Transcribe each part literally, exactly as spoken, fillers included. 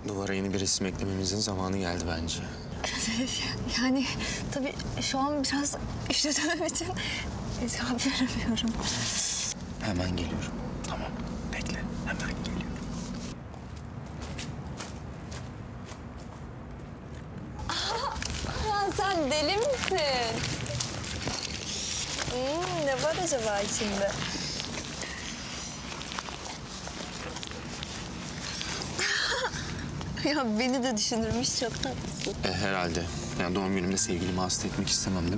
Duvara yeni bir resim eklememizin zamanı geldi bence. Yani tabii şu an biraz üşüdüğüm için cevap veremiyorum. Hemen geliyorum. Tamam, bekle. Hemen geliyorum. Aa, sen deli misin? Hmm, ne var acaba içinde? Ya beni de düşünürmüş, çok tatlısın. E, herhalde. Yani doğum günümde sevgilimi hasta etmek istemem değil mi?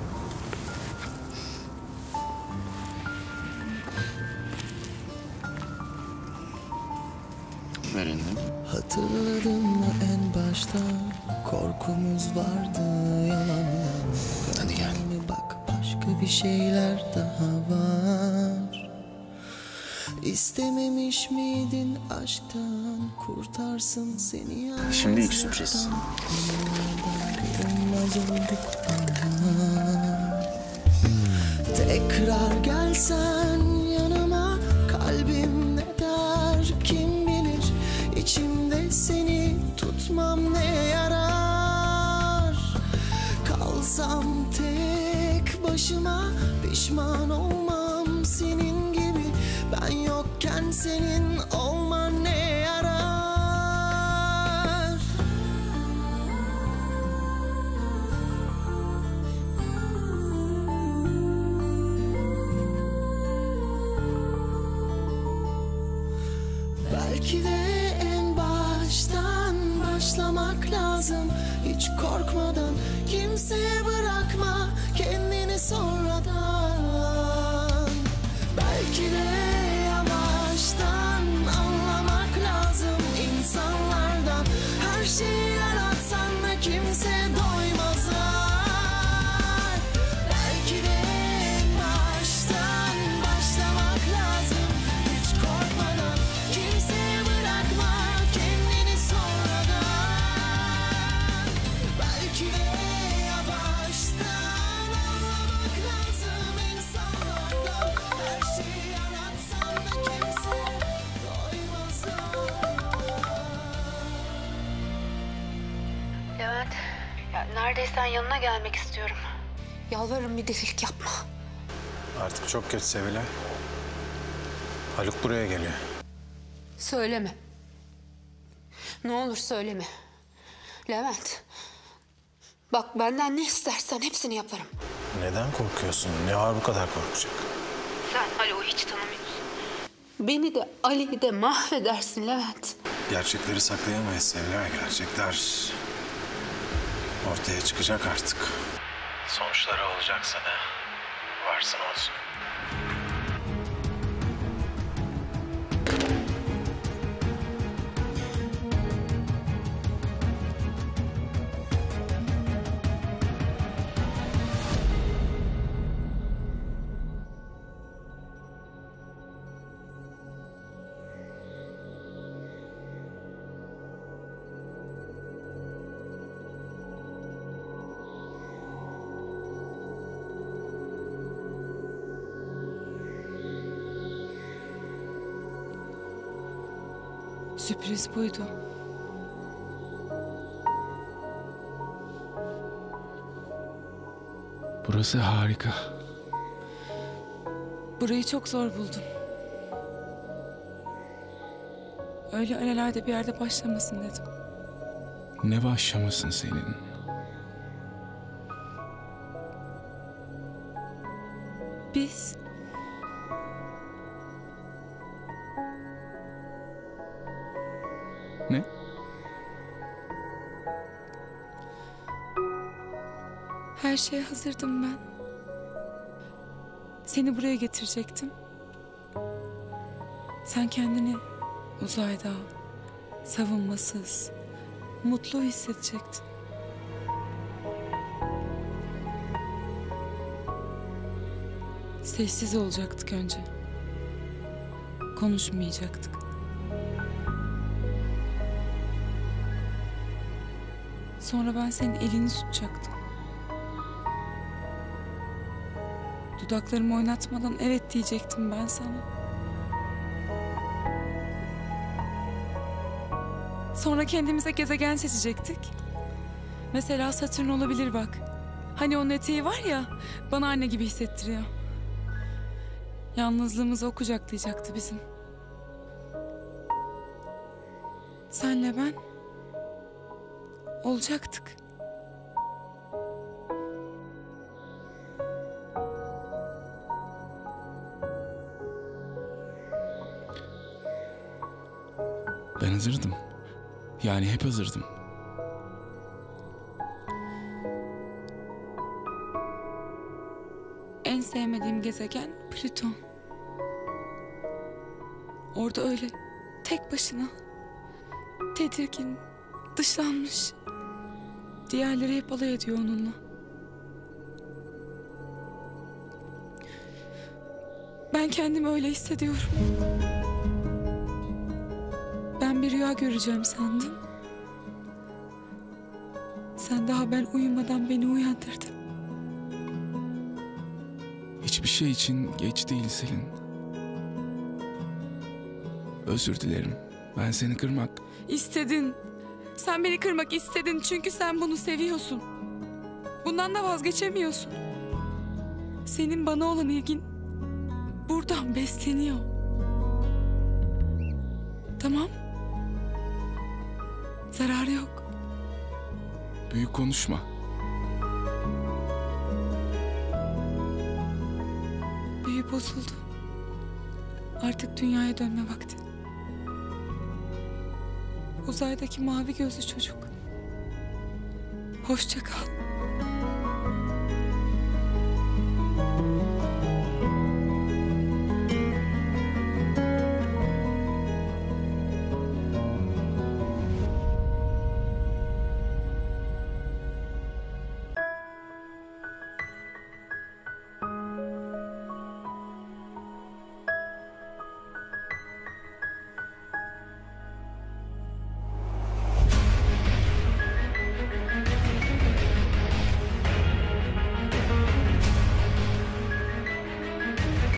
Ver elini. Hatırladın mı en başta korkumuz vardı yalandan. Hadi gel. Bak başka bir şeyler daha var. İstememiş miydin aşktan kurtarsın seni? Şimdi ilk sürpriz. Görünmez olduk ama tekrar gelsen yanıma kalbim ne der kim bilir. İçimde seni tutmam ne yarar. Kalsam tek başıma pişman olmam senin gibi. Ben yokken senin olman ne yarar? Belki de en baştan başlamak lazım. Hiç korkmadan kimseye bırakma kendini sonradan. Belki de yavaştan anlamak lazım insanlardan. Her şeyi yaratsan da kimse doymaz. Belki de en baştan başlamak lazım. Hiç korkmadan kimseye bırakma kendini sonradan. Belki de yavaştan anlamak lazım insanlardan. Her şeyi yaratsan da kimse doymaz. Levent, ya neredeysen yanına gelmek istiyorum. Yalvarırım bir delilik yapma. Artık çok geç Sevilay. Haluk buraya geliyor. Söyleme. Ne olur söyleme. Levent, bak benden ne istersen hepsini yaparım. Neden korkuyorsun? Ne var bu kadar korkacak? Sen Haluk'u hiç tanımıyorsun. Beni de Ali'yi de mahvedersin Levent. Gerçekleri saklayamayız Sevilay. Gerçekler ortaya çıkacak artık. Sonuçları olacaksa ne? Varsın olsun. Sürpriz buydu. Burası harika. Burayı çok zor buldum. Öyle alelade bir yerde başlamasın dedim. Ne başlamasın senin? Biz... Ne? Her şeye hazırdım ben. Seni buraya getirecektim. Sen kendini uzayda, savunmasız, mutlu hissedecektin. Sessiz olacaktık önce. Konuşmayacaktık. Sonra ben senin elini tutacaktım. Dudaklarımı oynatmadan evet diyecektim ben sana. Sonra kendimize gezegen seçecektik. Mesela Satürn olabilir bak. Hani onun eteği var ya, bana anne gibi hissettiriyor. Yalnızlığımızı o kucaklayacaktı bizim. Senle ben olacaktık. Ben hazırdım. Yani hep hazırdım. En sevmediğim gezegen Plüton. Orada öyle tek başına, tedirgin, dışlanmış. Diğerleri hep alay ediyor onunla. Ben kendimi öyle hissediyorum. Ben bir rüya göreceğim sandım. Sen daha ben uyumadan beni uyandırdın. Hiçbir şey için geç değil Selin. Özür dilerim. Ben seni kırmak... İstedin. Sen beni kırmak istedin çünkü sen bunu seviyorsun. Bundan da vazgeçemiyorsun. Senin bana olan ilgin buradan besleniyor. Tamam. Zararı yok. Büyük konuşma. Büyü bozuldu. Artık dünyaya dönme vakti. Uzaydaki mavi gözlü çocuk. Hoşça kal.